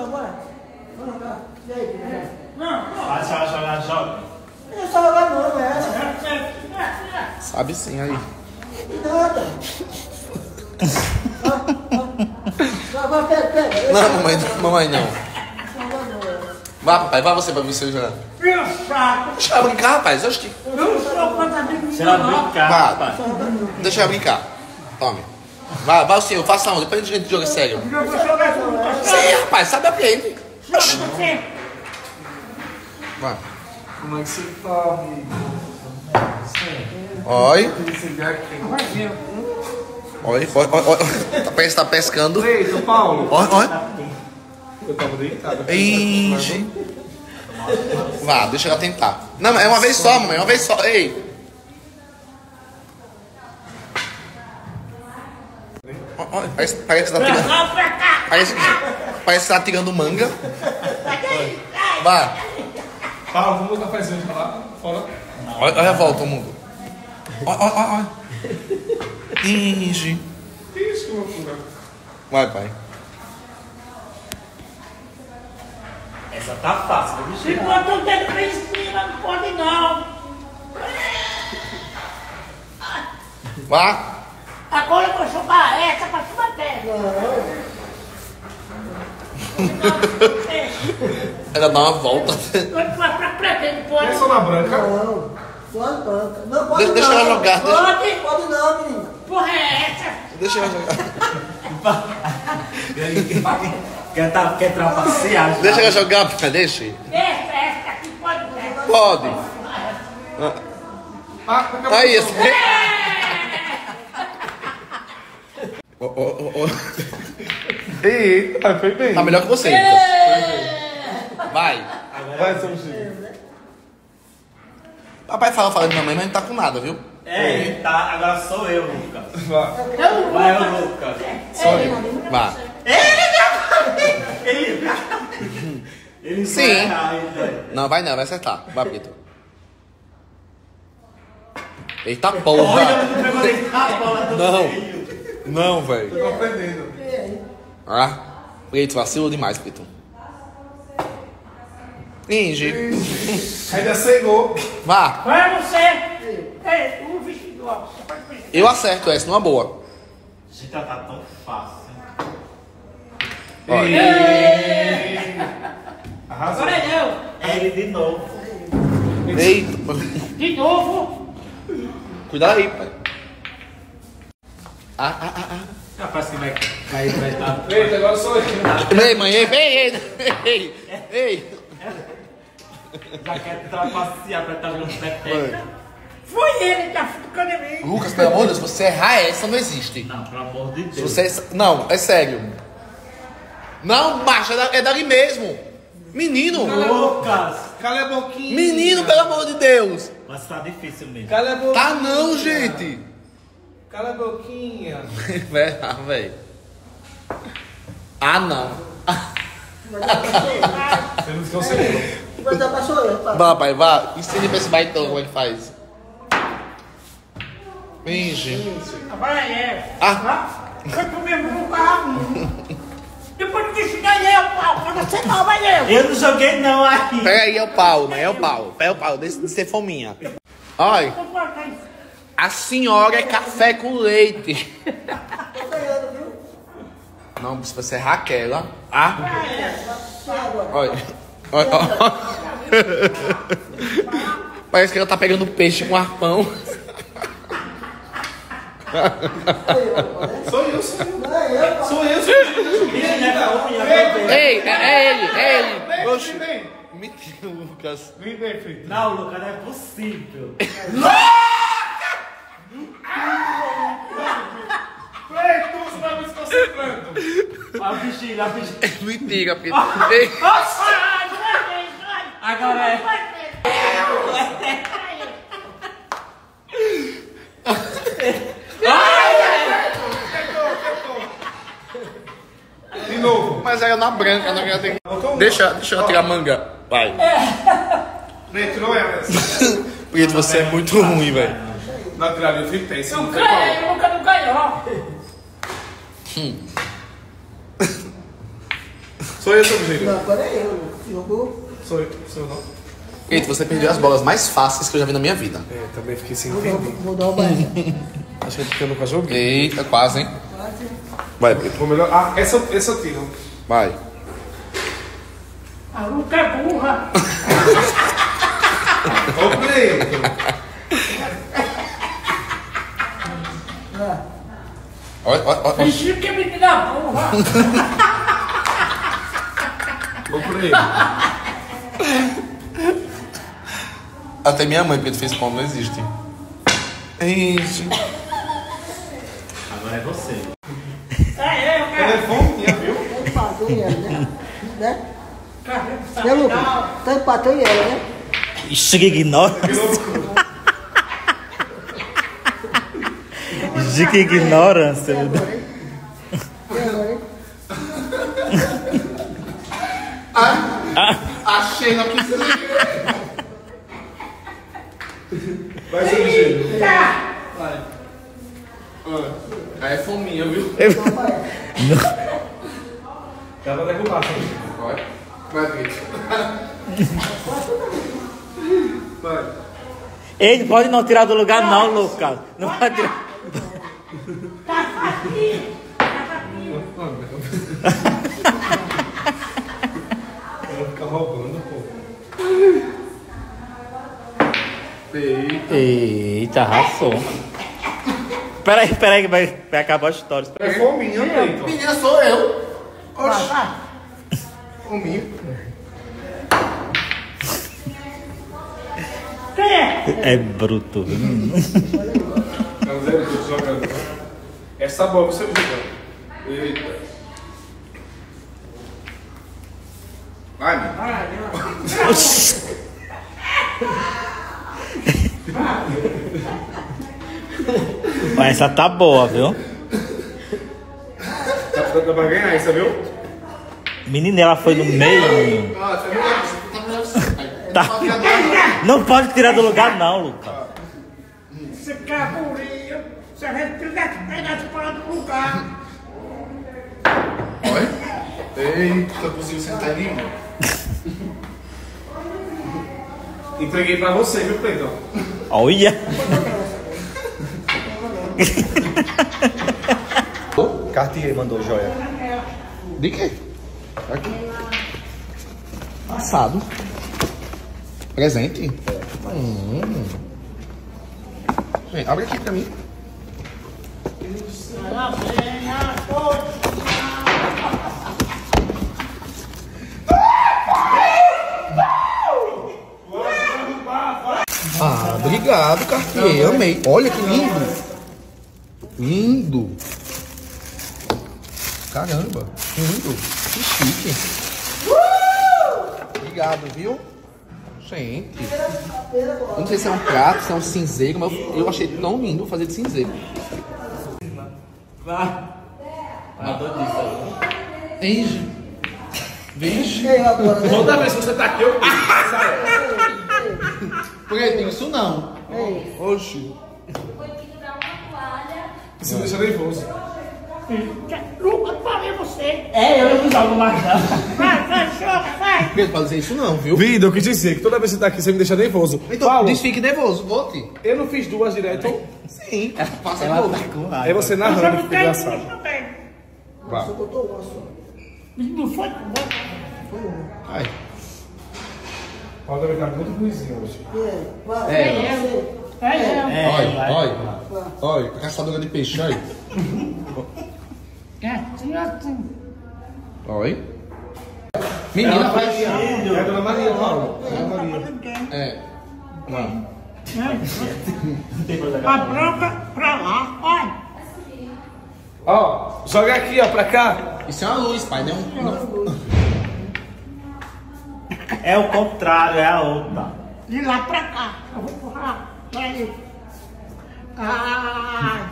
bora. Vamos jogar. E aí, não. Vai joga. Não é só jogar não, é. Sabe sim, aí. Nada. Vai, pega. Não, mamãe não. Vá, papai, vá você pra você jogar. Deixa ela brincar, rapaz. Acho que... Se ela brincar, Vá, rapaz. deixa ela brincar. Tome. Vai o senhor, faça não. Depois a gente joga sério. Sim, rapaz, sabe aprende. Vai. Como é que você tá, amigo? Oi. Oi. Parece que tá pescando. Eita, Paulo. Oi. Eu tava deitado. Ixi. Vá, deixa ela tentar. Não, é uma vez só, mamãe. É uma vez só. Ei. Olha, parece que tá tirando. Parece que tá tirando manga. Vá. Paulo, vamos no cafezinho de lá. Fora. Olha a revolta, o mundo. Olha. Ixi. Isso, que loucura. Vai, pai. Essa tá fácil, Se bota o dedo pra cima, não pode não. Vá. Agora eu vou jogar essa pra te bater. Ela dá uma volta. Pretende, pode. É só na branca? Não, pode banca. Não, pode Deixa ela jogar. Pode não, menina. Porra é essa? Deixa ela jogar. Quer trapacear? Deixa ela jogar, pai. Deixa. Essa aqui pode ser. Pode. Aí, esse. Eita, foi bem. Tá melhor que você, Lucas. Vai. Vai, seu Chico. Papai fala de mamãe, mas não tá com nada, viu? É, tá. Agora sou eu, Lucas. Vai. Vai, o Lucas. Só eu. Vá. Ele Sim. vai errar ainda. Não, vai acertar. Vai, Pito. Eita Olha, porra. não pegou nem a bola do Não. meio. Não, velho. Tô aprendendo. Ah, Preto, vacilou demais, Preto. Inge. Ainda cegou. Vá. Vai você. Ei, o vestido, ó. Eu acerto essa numa boa. Gente, tá tão fácil. Olha. Arrasou. Agora é eu. É ele de novo. Eita. De novo. Cuidado aí, pai. Parece que vai dar. Eita, agora sou eu. Ei, mãe, ei. Já quer trapacear pra estar jogando peteca. Mãe. Foi ele que tá ficando em mim. Lucas, pelo amor de Deus, se você errar essa, não existe. Não, pelo amor de Se Deus. você... Não, é sério. Não, macho, é dali mesmo. Menino. Lucas! Cala a boquinha. Menino, pelo amor de Deus. Mas tá difícil mesmo. Cala a boquinha. Tá não, gente. Cala a boquinha. Velho. Ah, não. Temos que conseguir. Vai dar pra sou eu, pai. Vá, pai, vá. Ensine pra esse baitão como é que faz. Finge. Agora é. Ah, Foi tu mesmo no carro. Depois que eu ganhei o pau, quando você não vai eu. Eu não joguei não aqui. pega aí, é o pau, né? É o pau. Pega o pau, deixa de ser fominha. Olha, a senhora é café com leite. Tô ganhando, viu? Não, se você é Raquel, ó. Ah, Agora. olha. Parece que ela tá pegando peixe com arpão. Sou eu. Não é eu, pai. Sou eu. Ei, é ele. Oxi. Vem, Mentira, Lucas. vem, filho. Não, Lucas, não é possível. Ei, tu você tá me desconcentrando. A vigília, a vigília. Mentira, Pedro. Ei, Agora é. De novo. mas era na branca, não era... Deixa eu tirar a manga. Vai. Preto, não é essa. Pedro, você é muito ruim, velho. Na trilha eu fui péssimo. Eu ganhei, nunca não ganhou. Sou eu, seu Virgílio. Não, agora é eu. Jogou. Sou eu não. Eita, você perdeu as bolas mais fáceis que eu já vi na minha vida. É, também fiquei sem entender. Vou dar uma banha. Acho que é porque eu nunca joguei. Eita, quase, hein? Vai, Pedro. Vou melhor. Ah, essa eu tiro. Vai. A Luca é burra. Ô, Cleiton. Olha, olha, olha. Fingiu que é menina burra. Ô, Cleiton. Até minha mãe, Pedro, fez pão, não existe. Eita. Agora é você. É eu, cara. Telefoninha, viu? Tá empatou em ela, né? Carrega essa Né, Lucas? final. Tá empatou em ela, né? Ixi, que ignorância. Que ignorância, meu Deus. E agora, hein? A Sheila aqui. Vai, seu Virgílio. Vai. Aí é fominha, viu? Dá pra derrubar, sabe? Vai. Vai, Pedro. Vai. Ei, não pode não tirar do lugar não, Lucas. Não pode tirar. Tá facinho. Ela fica roubando, pô. Eita, arrasou. Peraí, que vai acabar a história. É fominha, Cleiton. Menina, sou eu. Oxi. Vai. Fominha. Quem é? É bruto. Vamos ver, eu tô jogando. Essa bola você joga. Eita. Vai, menino. Mas essa tá boa, viu? Dá pra ganhar essa, viu? Menina, ela foi no meio. Tá. Não pode tirar do lugar não, Lucas. Você caburia. Se a gente quisesse pegar fora do lugar. Olha. Eita, eu consigo sentar ali, mano. Entreguei pra você, viu, Cleiton? Olha. Cartier mandou joia. De quê? Aqui. Passado. Presente? Vem, abre aqui pra mim. Ah, obrigado, Cartier. Amei. Olha que lindo. Lindo. Caramba, que lindo. Que chique. Obrigado, viu? Gente. Eu não sei se é um prato, se é um cinzeiro, mas eu achei tão lindo fazer de cinzeiro. Vixe. Vixe. Ei, agora, Toda vez que você tá aqui, eu sai. Por que tem isso não? Oxi. Você me deixa nervoso. Lucas, falei você. É, eu não jogo mais não. Vai, joga, vai. Por que pode dizer isso não, viu? Vida, eu quis dizer que toda vez que você tá aqui, você me deixa nervoso. Então, Paulo, desfique nervoso, volte. eu não fiz duas direto. Sim, faça Ela novo. tá com É raiva. você Você narrando, não fica tem engraçado. isso também. Vá. só botou uma só. Não foi? Ai. Paulo deve estar muito ruimzinho hoje. Vai, É, É eu. olha, olha. Olha, a caçadora de peixe, olha. É, sim, assim. Olha. Menina, vai. É a Dona Maria, Paulo. Dona Maria. É. Vamos. A branca pra lá, olha. Ó, joga aqui, ó, pra cá. Isso é uma luz, pai, não é um. É o contrário, é a outra. De lá pra cá. Eu vou empurrar. Peraí. Ai.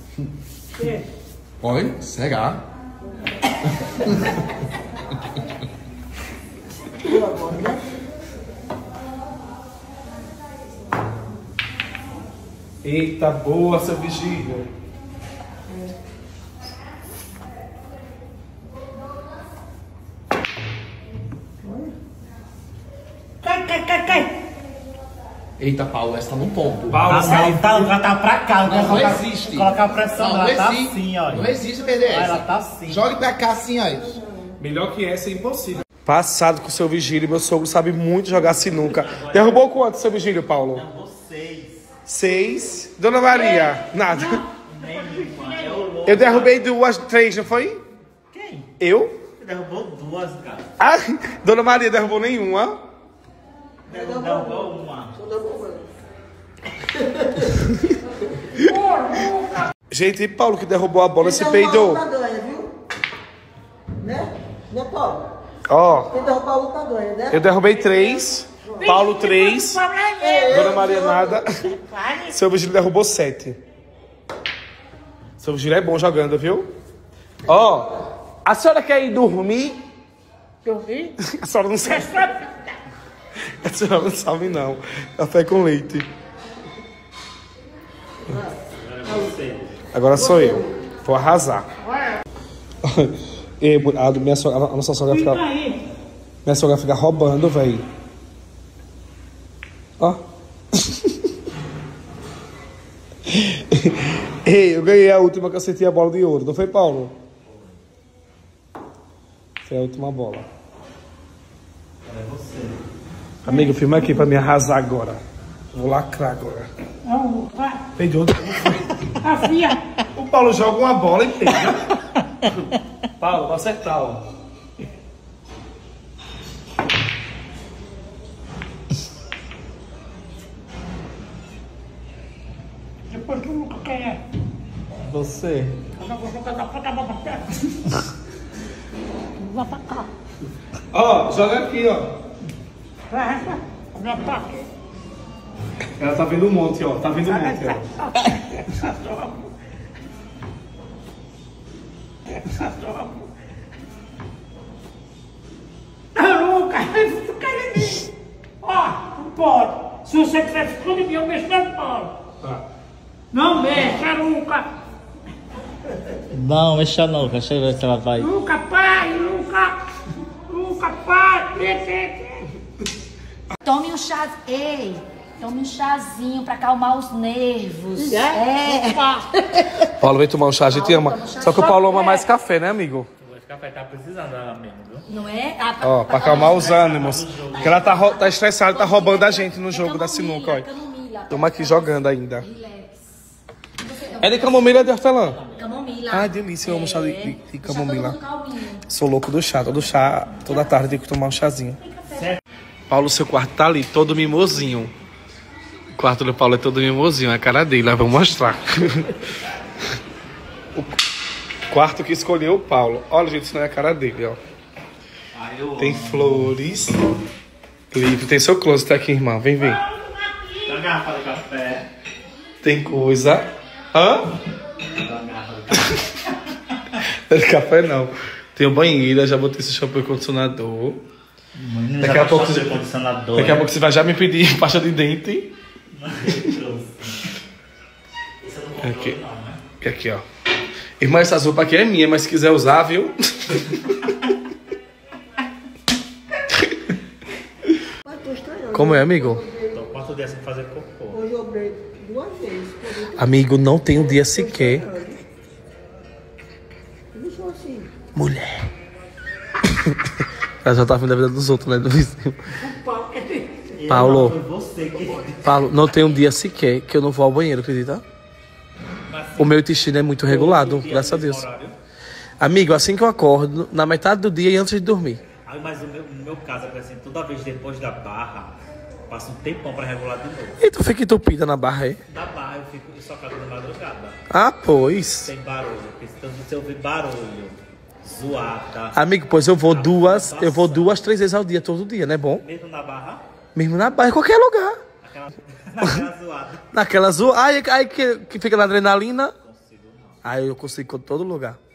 Olha, será? Eita, boa, seu Virgílio. cai. Eita, Paulo, essa tá no ponto. Paulo, Ela tá pra cá. Não, não existe. Colocar a pressão, Não, ela não tá existe. assim, ó. Não existe perder essa. Ela tá assim. Jogue pra cá assim, ó. Melhor que essa é impossível. Passado com o seu Vigílio, meu sogro sabe muito jogar sinuca. Derrubou quanto, seu Vigílio, Paulo? Derrubou 6. 6. Dona Maria, nada. Nenhuma. É o louco. Eu derrubei 2, 3, não foi? Quem? Eu? Você derrubou 2, cara. Ah, Dona Maria derrubou nenhuma. Derrubou uma. Gente, e Paulo que derrubou a bola se Quem peidou. derrubar o Luca ganha, viu? Né? Né, Paulo? Ó, Quem derrubar o Luca ganha, né? eu derrubei 3. Paulo 3. Dona Maria nada. Seu Vigílio derrubou 7. Seu Vigílio é bom jogando, viu? Ó, a senhora quer ir dormir? Dormi? A senhora não sabe. A senhora não sabe, não. Café com leite. Agora sou eu. Vou arrasar. E, a nossa sogra fica... Minha sogra fica roubando, velho. Ó. Ei, eu ganhei a última que eu acertei a bola de ouro. Não foi, Paulo? Foi a última bola. É você. Amigo, filma aqui pra me arrasar agora. Vou lacrar agora. Não, Peidou. a filha. O Paulo joga uma bola e peida. Paulo, vai acertar, ó. Depois tu nunca quer. Você. Eu não vou jogar da ponta da perna. Vai pra cá. Ó, joga aqui, ó. Vai, me ataque. Ela tá vendo um monte, ó. Tá vendo um monte, ó. Nunca, tu quer em mim. Ó, não pode. Se você quiser ficar em mim, eu mexo na bola. Tá. Não mexa, Luca. Não, mexa não, deixa eu ver se ela vai. Luca, pai, Luca. Luca, pai. Tome um chá. Ei, tome um chazinho pra acalmar os nervos. É. Paulo vem tomar um chá, a gente ama. Só que o Paulo ama mais café, né, amigo? O café tá precisando dela mesmo, viu? Não é? Ó, pra acalmar os ânimos. Porque ela tá estressada, tá roubando a gente no jogo da sinuca, ó. Camomila. Tamo aqui jogando ainda. Relax. É de camomila ou de hortelã? Camomila. Ai, delícia, eu amo chá de Deixa camomila. todo mundo calminho. Sou louco do chá, todo chá, toda tarde tenho que tomar um chazinho. Paulo, seu quarto tá ali, todo mimosinho. O quarto do Paulo é todo mimosinho, a cara dele, vou mostrar. O quarto que escolheu o Paulo. Olha, gente, isso não é a cara dele, ó. Tem flores. Livro, tem seu closet aqui, irmã. Vem ver. Dá garrafa de café. Tem coisa. Hã? Dá garrafa de Não é de café, não. Tem banheira, já botei esse shampoo e condicionador. Daqui a pouco você vai já me pedir pasta de dente. Aqui. Aqui, ó. Irmã, essa roupa aqui é minha, mas se quiser usar, viu? Como é, amigo? Tô quanto dia sem fazer cocô? Hoje eu obrei 2 vezes. Amigo, não tem um dia sequer. Deixou assim. Mulher. Ela já tá vendo a vida dos outros, né? Do vizinho. Paulo. Foi você que... Paulo, não tem um dia sequer que eu não vou ao banheiro, acredita? O meu intestino é muito regulado, graças a Deus. Amigo, assim que eu acordo, na metade do dia e antes de dormir. Ah, mas no meu caso é assim, toda vez depois da barra, passa um tempão pra regular de novo. E tu fica entupida na barra aí? Da barra eu fico só cago na madrugada. Ah, pois. Sem barulho, porque se eu ouvir barulho, zoada. Amigo, pois eu vou 2, 3 vezes ao dia, todo dia, não é bom? Mesmo na barra, Mesmo na barra, em qualquer lugar. naquela zoada. Naquela zoada. Aí que fica na adrenalina. Aí eu consigo em todo lugar.